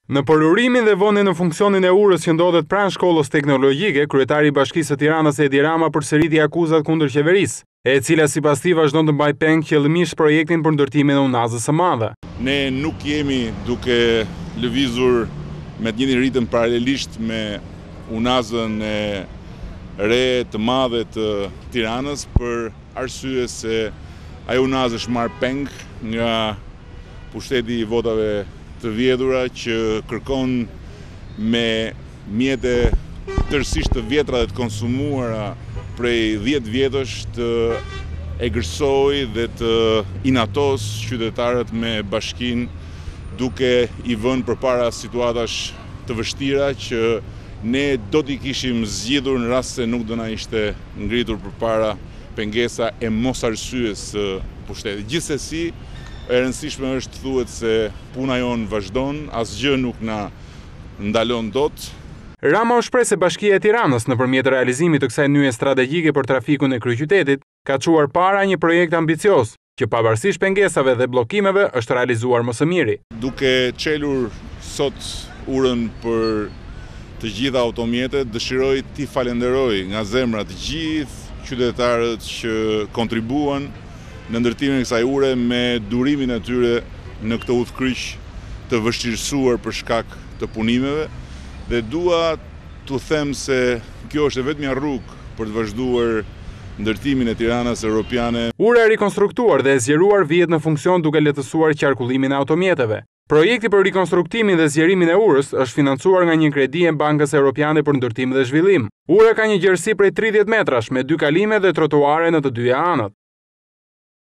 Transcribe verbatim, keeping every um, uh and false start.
Në përurimin dhe vënien në funksionin e urës që ndodhet pranë shkollës teknologjike, kryetari i Bashkisë së Tiranës Edi Rama përsëriti akuzat kundër qeverisë, e cila sipas tij vazhdon të mbajë peng qëllimisht projektin për ndërtimin e unazës së madhe. Ne nuk jemi duke lëvizur me të njëjtin ritëm paralelisht me unazën e re të madhe të Tiranës për arsye se ajo unazë është marrë peng nga pushteti i votave të vjedhura që kërkon me mjete tërësisht të vjetra dhe të konsumuara prej dhjetë vjetësh të egërsoj dhe të inatos qytetarët me bashkinë, duke i vënë përpara situatash të vështira që ne do t'i kishim zgjidhur në rast se nuk do na ishte ngritur përpara pengesa e mosarsyes së pushtetit. Gjithsesi, e rëndësishme është thuhet se puna jonë vazhdon, asgjë nuk na ndalon dot. Rama u shpreh se Bashkia e Tiranës nëpërmjet realizimit të kësaj nyje strategjike për trafikun e kryeqytetit ka çuar para një projekt ambicioz që pavarësisht pengesave dhe bllokimeve është realizuar më së miri. Duke çelur sot urën për të gjitha automjetet, dëshiroj t'i falenderoj nga zemra të gjithë qytetarët që kontribuan në ndërtimin e kësaj ure me durimin e tyre në këtë udhkryq të vështirësuar për shkak të punimeve, dhe dua t'u them se kjo është vetëm një rrugë për të vazhduar ndërtimin e Tiranës europiane. Ura e rikonstruktuar dhe e zgjeruar vihet në funksion duke lehtësuar qarkullimin e automjeteve. Projekti për rikonstruktimin dhe zgjerimin e urës është financuar nga një kredi e Bankës Europiane për Ndërtim dhe Zhvillim. Ura ka një gjerësi prej tridhjetë metrash me dy kalime dhe trotuare në të dyja anët.